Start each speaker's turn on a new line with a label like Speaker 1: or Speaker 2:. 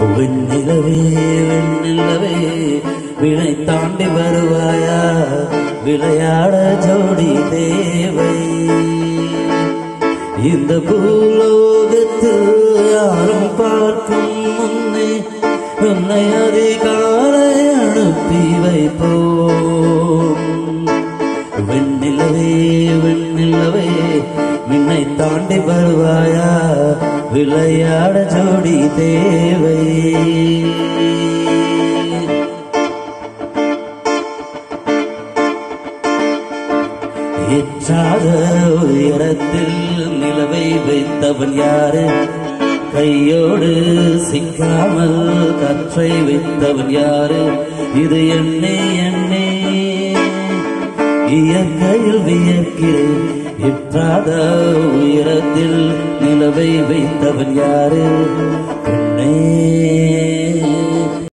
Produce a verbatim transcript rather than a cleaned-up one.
Speaker 1: வெண்ணிலவே வெண்ணிலவே வினை தாண்டி வருவாயா விளையாட ஜோடி தேவை இந்த பூலோகத்து யாரும் பார்க்கும் முன்னே உன்னை அதிகாலை அனுப்பி வைப்போம் வெண்ணிலவே வெண்ணிலவே விண்ணை தாண்டி வருவாயா விளையாட ஜோடி தேவை ஏற்றாத உயரத்தில் நிலவை வைத்தவன் யாரு கையோடு சிக்காமல் கற்றை வைத்தவன் யாரு இது எண்ணே எண்ணே இயற்கையில் வியக்கிறேன் எற்றாத உயரத்தில் நிலவை வைத்தவன் யாரு பெண்ணே